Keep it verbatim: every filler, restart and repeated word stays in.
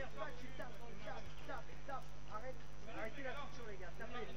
pas, tu tapes, tu tapes, tape, tape. Arrête, arrêtez la fiction les gars, tapez.